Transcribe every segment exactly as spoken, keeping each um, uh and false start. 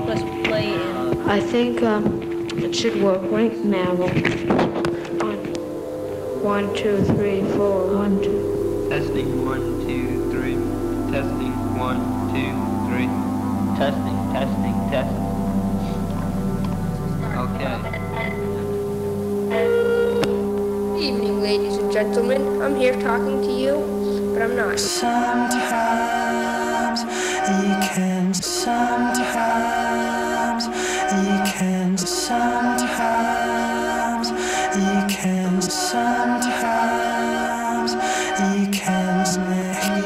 us play in? I think um, it should work right now. On one, two, three, four, one, two. Testing, one, two, three. Testing, one, two, three. Testing, testing, testing. Okay. Evening, ladies and gentlemen. I'm here talking to you, but I'm not. Sometimes you can, sometimes you can, sometimes you can, sometimes you can smack me.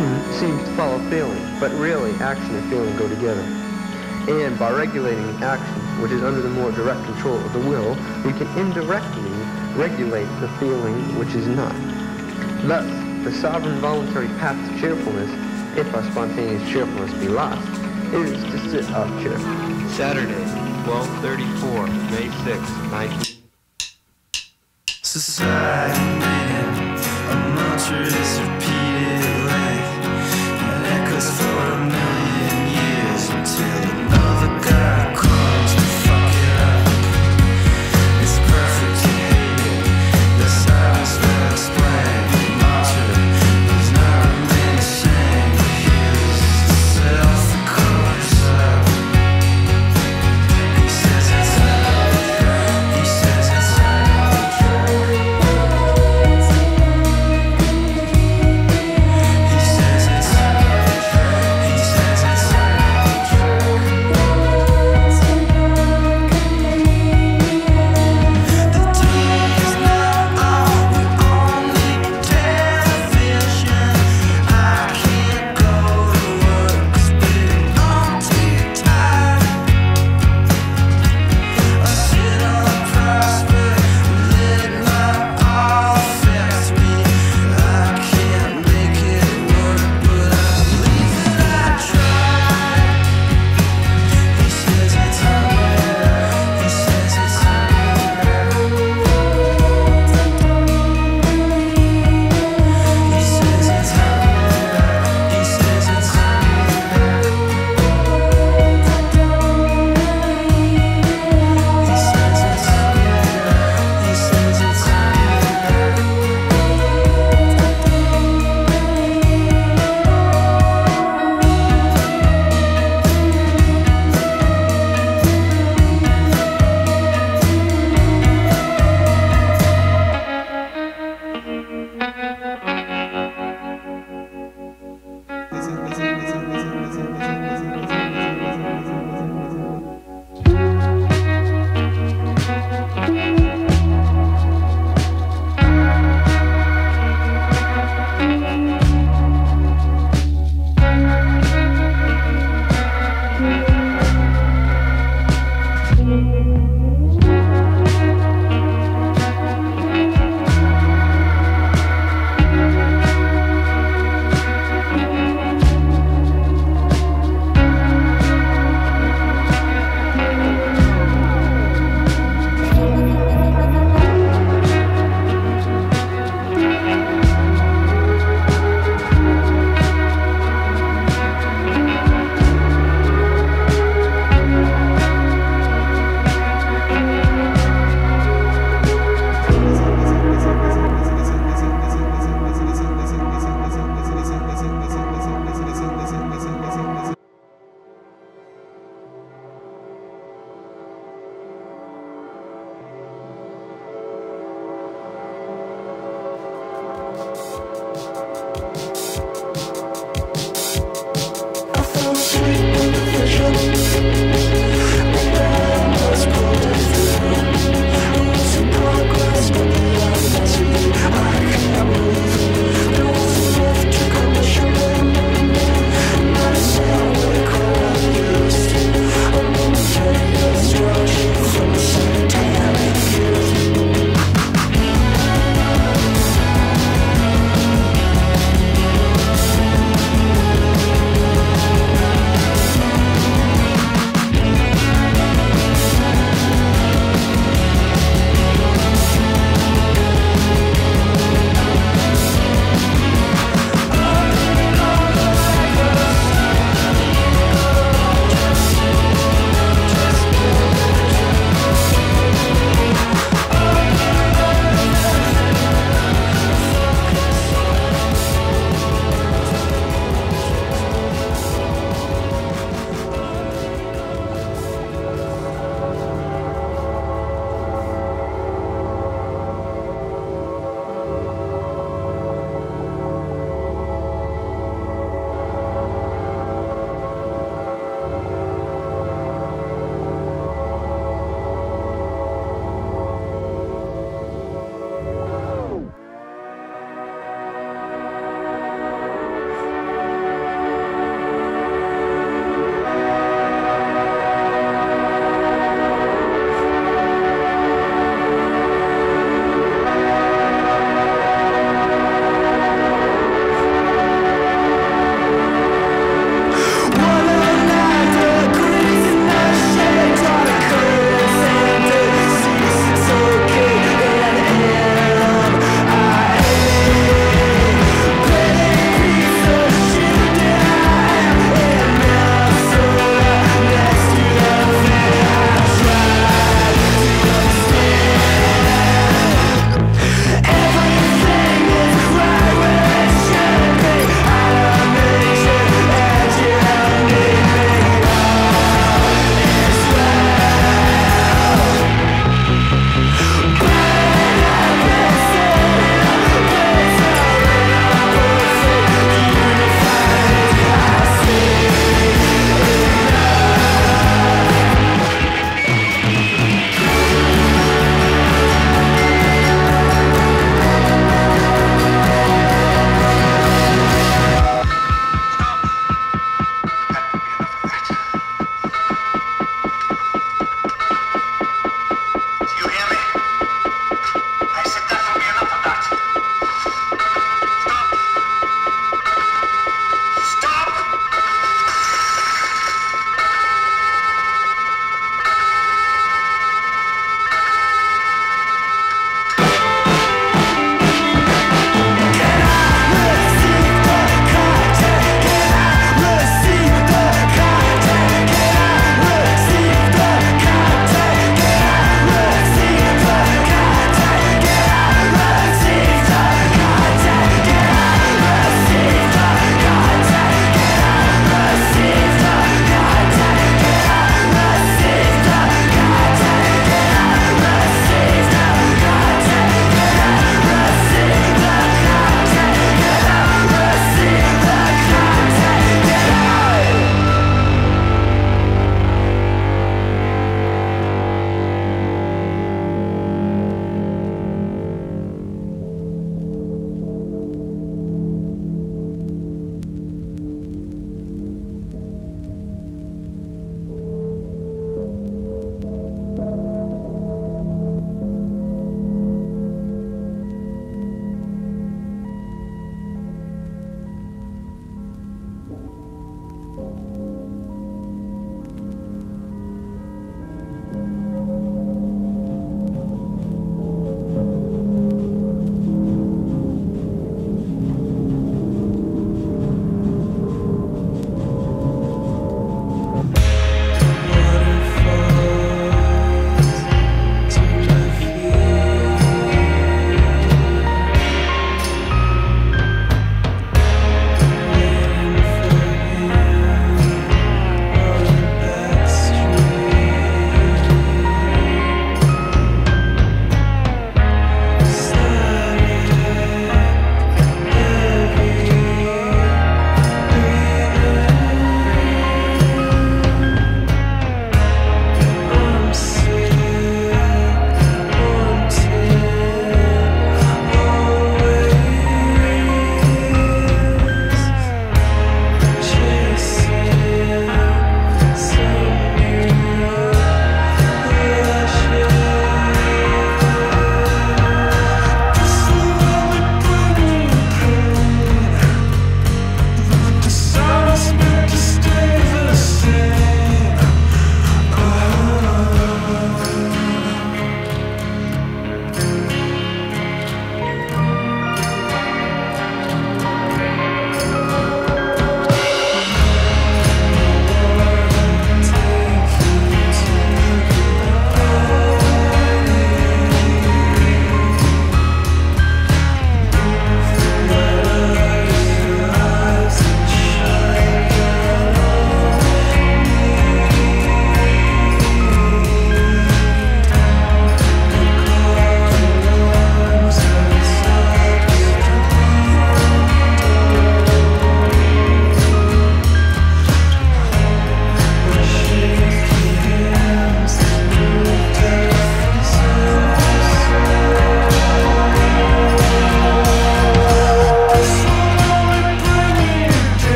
action seems to follow feeling, but really action and feeling go together. And by regulating action, which is under the more direct control of the will, we can indirectly regulate the feeling which is not. Thus, the sovereign voluntary path to cheerfulness, if our spontaneous cheerfulness be lost, is to sit up cheerful. Saturday, twelve thirty-four, May sixth, nineteen... Society man, a mantra is repeated like it echoes for a million years until another guy comes to fuck it up. It's perfect to hate it. The silence will explain. The mantra does not remain the same. Here's the self that covers up. He says it's He says it's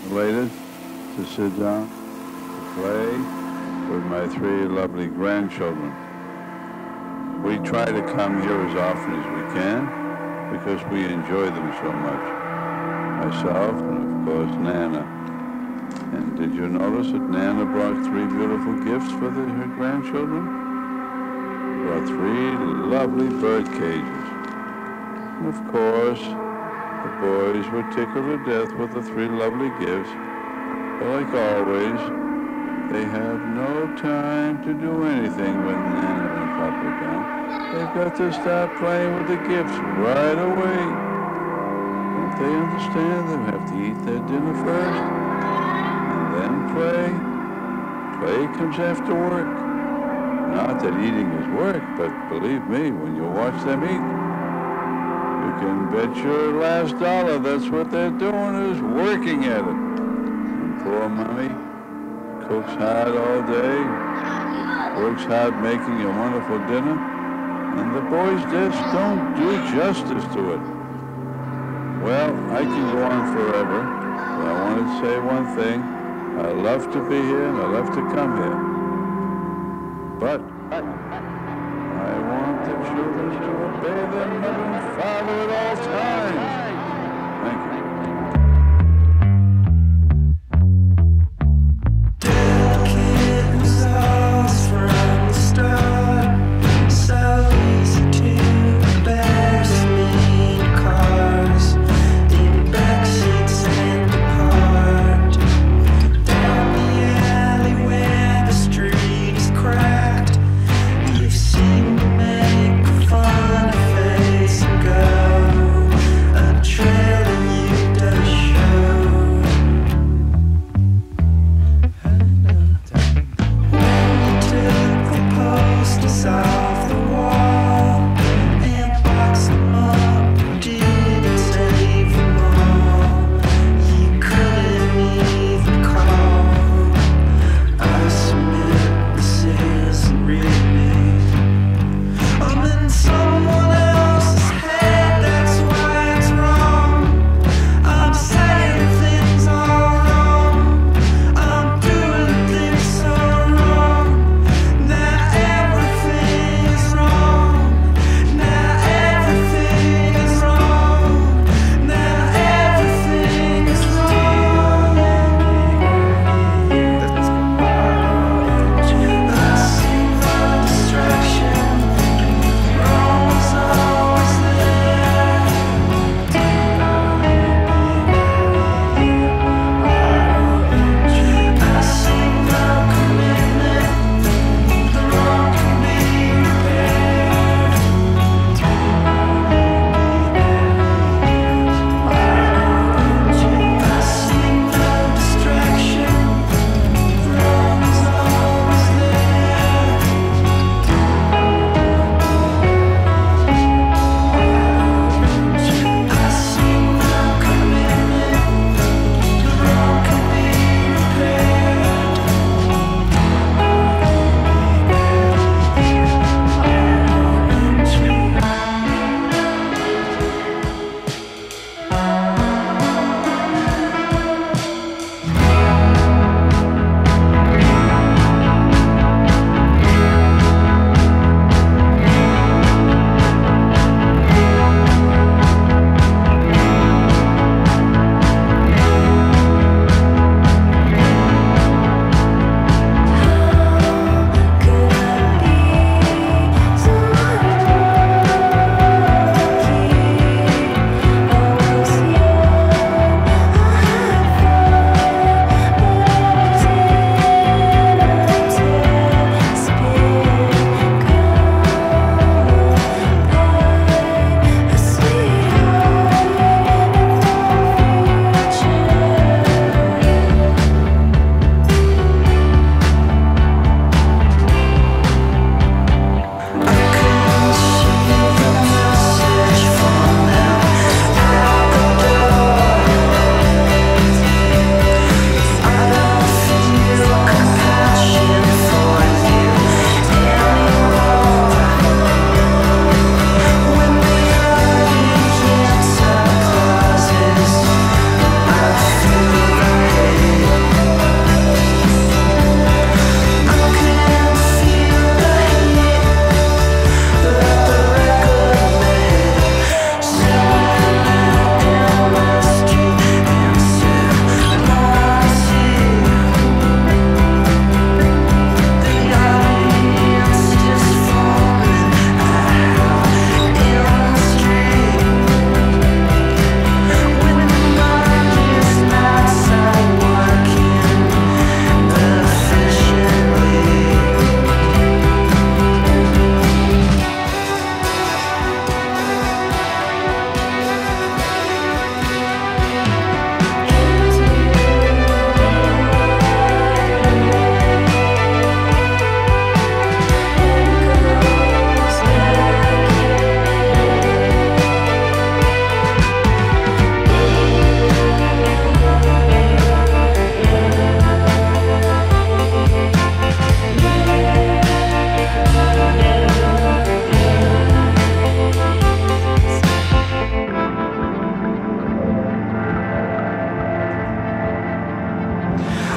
elated to sit down to play with my three lovely grandchildren. We try to come here as often as we can because we enjoy them so much. Myself and, of course, Nana. And did you notice that Nana brought three beautiful gifts for the, her grandchildren? Brought three lovely bird cages. And, of course, the boys were tickled to death with the three lovely gifts. But like always, they have no time to do anything when Nana and Papa are down. They've got to start playing with the gifts right away. Don't they understand? They have to eat their dinner first, and then play. Play comes after work. Not that eating is work, but believe me, when you watch them eat, you can bet your last dollar that's what they're doing is working at it. And poor Mommy cooks hard all day, works hard making a wonderful dinner, and the boys just don't do justice to it. Well, I can go on forever, but I want to say one thing. I love to be here and I love to come here. But I want the children to obey their mother and father at all times. Thank you. A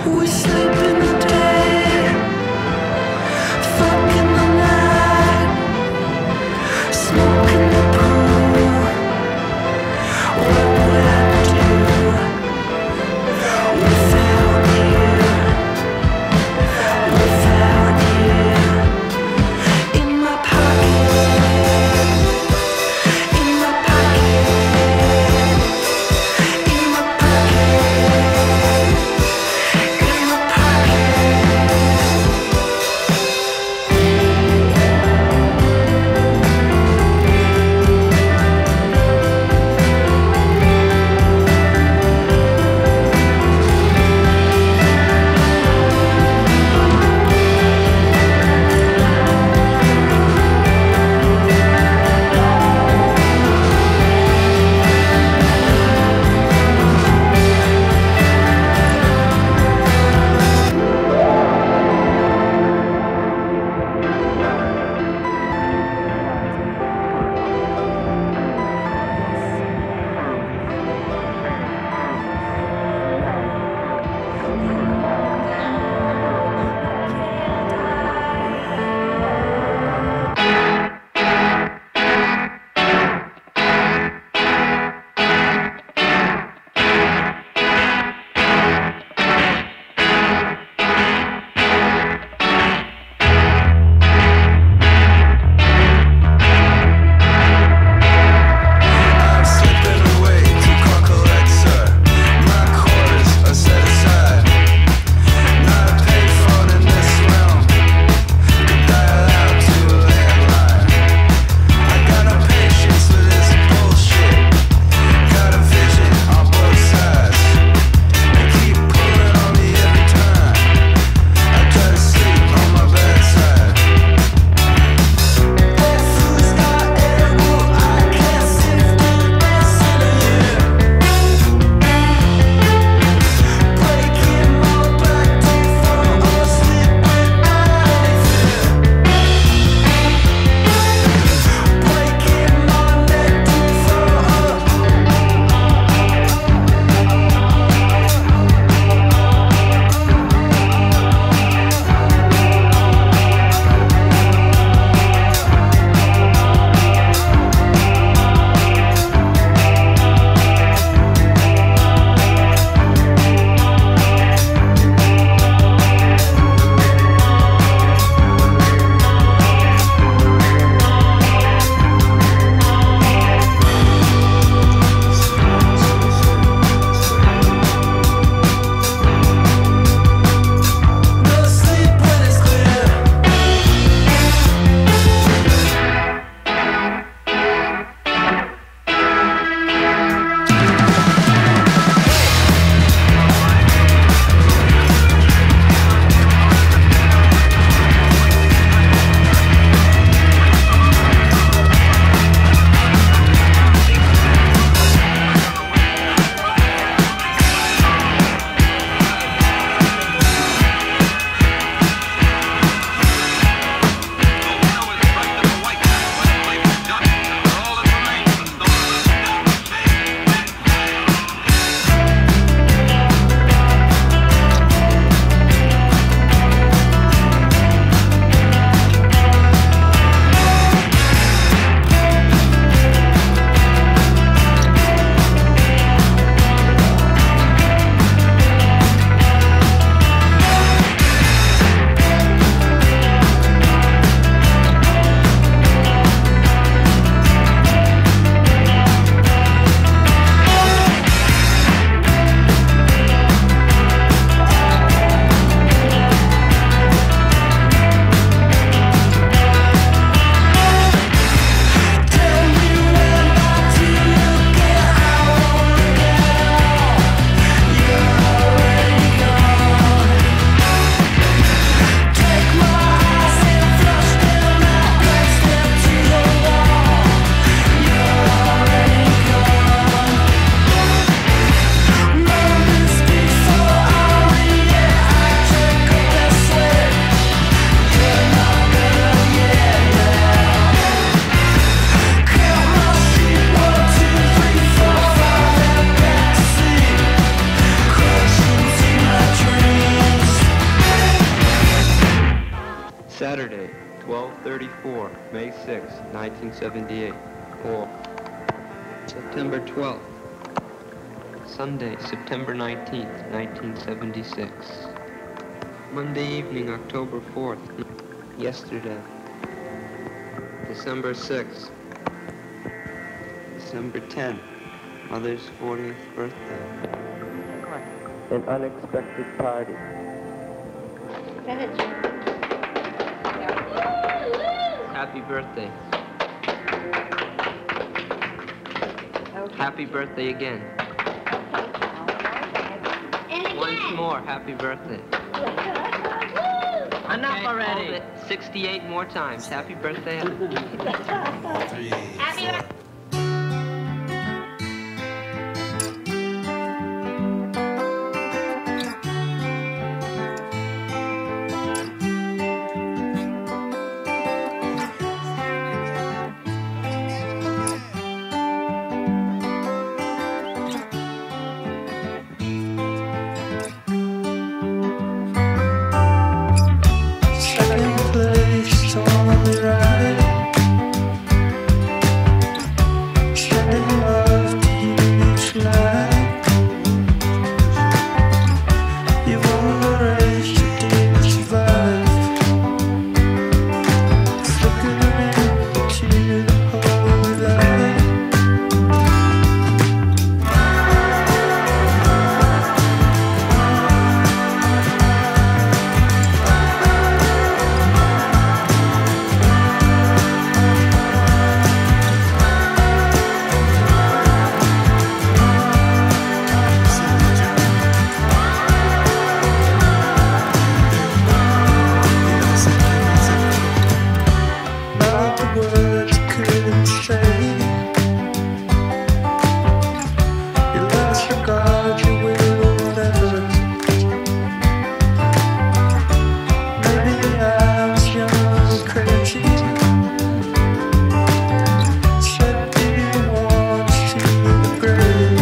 We sleep in the day, fuck in the night, smoke in the pool. What would I do without you? Without you in my pocket, in my pocket, in my pocket, in my pocket. twelve thirty-four, May sixth, nineteen seventy-eight. Or September twelfth, Sunday, September nineteenth, nineteen seventy-six. Monday evening, October fourth, yesterday. December sixth, December tenth, Mother's fortieth birthday. An unexpected party. Go ahead, Jim. Happy birthday. Okay. Happy birthday again. And again. Once more, happy birthday. Enough already. Hold it sixty-eight more times. Happy birthday. Three, Happy four. birthday. Second place on the right. Sending love to you each night. You've erased your deepest life. Flickering into the holy light. Not the words you couldn't say. You lost regard, you will never. Maybe I was young and crazy. Said, do you want to the grave?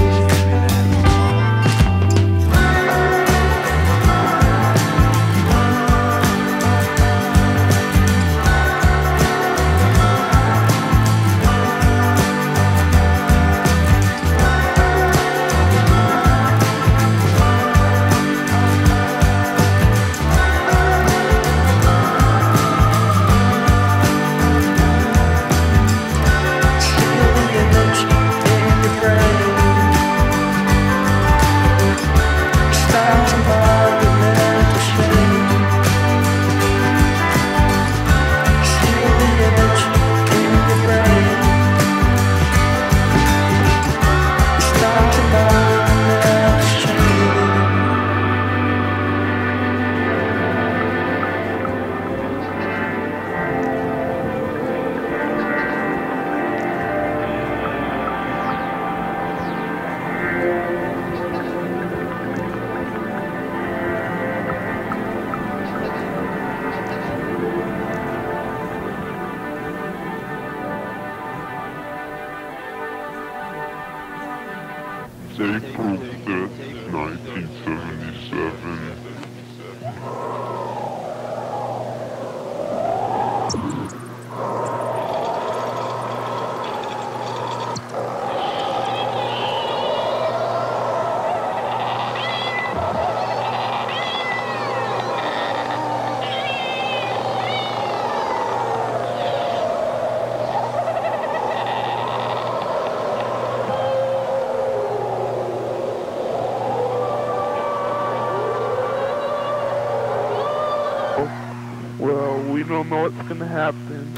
Steal the image in your brain. Stop to monumental shame. Steal the image in your brain. Stop to monumental shame. April fifth, nineteen seventy-seven. Well, we don't know what's gonna happen.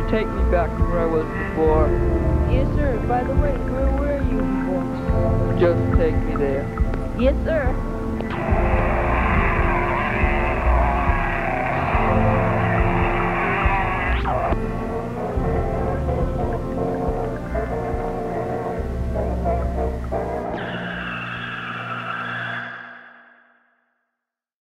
you take me back to where I was before? Yes, sir. By the way, where were you before? Just take me there. Yes, sir.